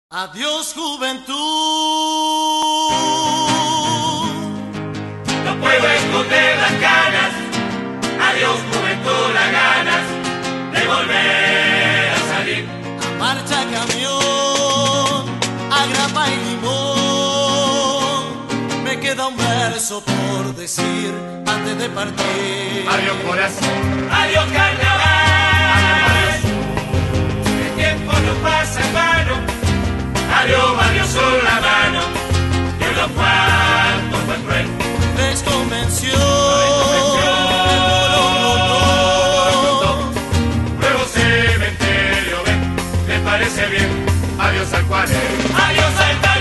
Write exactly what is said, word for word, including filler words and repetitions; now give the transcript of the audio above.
Adiós, juventud. No puedo esconder las ganas. Adiós, juventud, las ganas de volver a salir. A marcha, camión, a grapa y limón. Me queda un verso por decir antes de partir. Adiós, corazón. Adiós, carnaval. El tiempo no pasa en vano. Adiós, adiós, son la mano. Y en los cuantos fue cruel. Les convenció. Nuevo cementerio, ven, ¿les parece bien? Adiós al cuarel. Adiós al